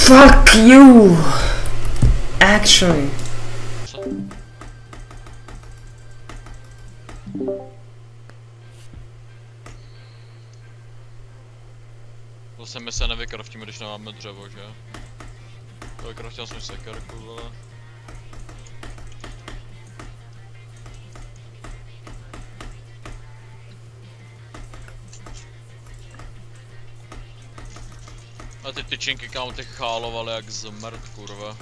Fuck you! Actually. Co? Zase my se nevykraftíme, když nemáme dřevo, že? Vykraftil jsem sekerku, ale... A ty tyčinky kámo ty chálovaly jak zmrt, kurva.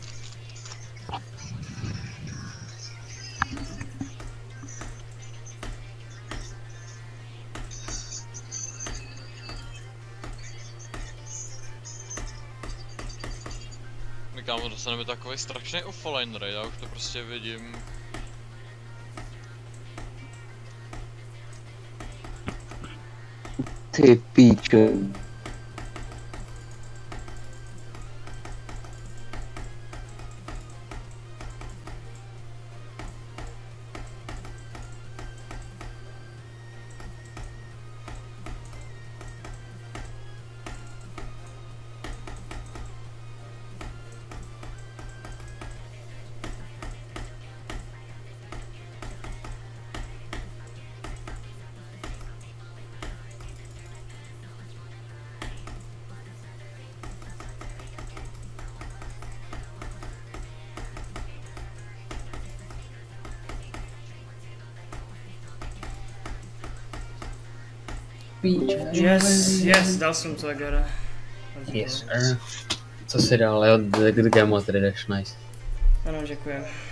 My kámo dostaneme takový strašný offline raid, já už to prostě vidím. Ty píčo. Yes, dal jsem to, Gara. Yes, sir. Co si dal, jo, the game was nice. Ano, děkuji.